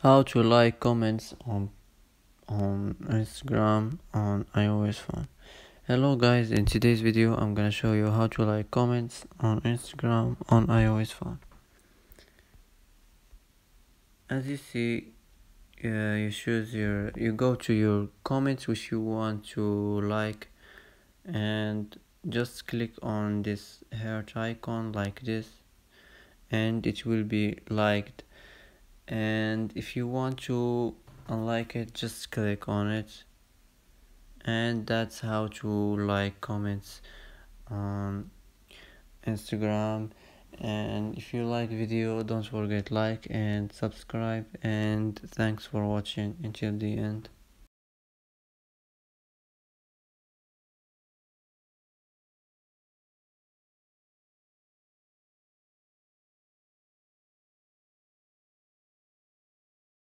How to like comments on Instagram on iOS phone. Hello guys, in today's video I'm gonna show you how to like comments on Instagram on iOS phone. As you see, you go to your comments which you want to like, and just click on this heart icon like this, and it will be liked. And if you want to unlike it, just click on it. And that's how to like comments on Instagram. And if you like video, don't forget like and subscribe, and thanks for watching until the end.